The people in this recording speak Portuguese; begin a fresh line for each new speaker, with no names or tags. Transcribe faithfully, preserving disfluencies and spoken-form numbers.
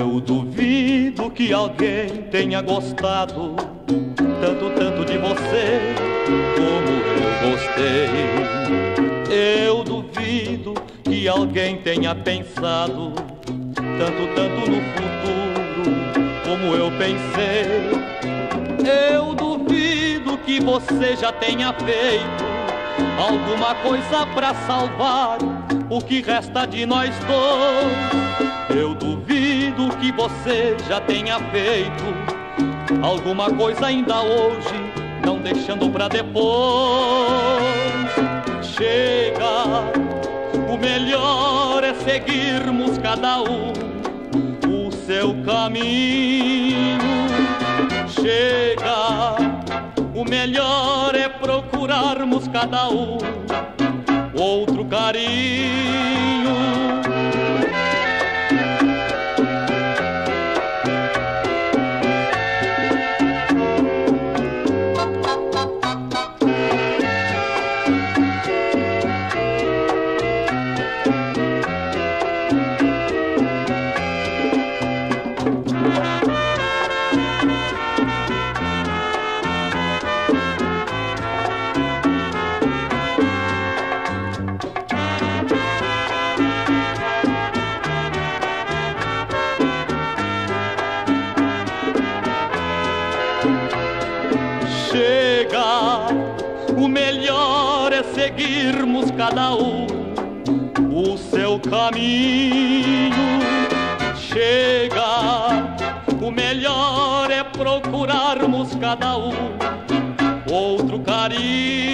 Eu duvido que alguém tenha gostado tanto, tanto de você como eu gostei. Eu duvido que alguém tenha pensado tanto, tanto no futuro como eu pensei. Eu duvido que você já tenha feito alguma coisa pra salvar o que resta de nós dois. Eu duvido que você já tenha feito alguma coisa ainda hoje, não deixando pra depois. Chega, o melhor é seguirmos cada um o seu caminho. Chega, o melhor é procurarmos cada um outro carinho. Chega, o melhor é seguirmos cada um o seu caminho. Chega, o melhor é procurarmos cada um outro carinho.